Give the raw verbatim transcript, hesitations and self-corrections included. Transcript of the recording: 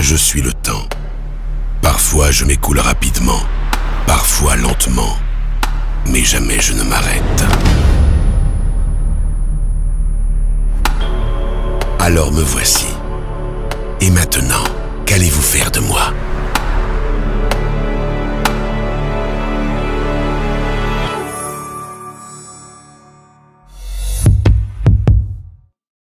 Je suis le temps. Parfois je m'écoule rapidement, parfois lentement, mais jamais je ne m'arrête. Alors me voici. Et maintenant, qu'allez-vous faire de moi ?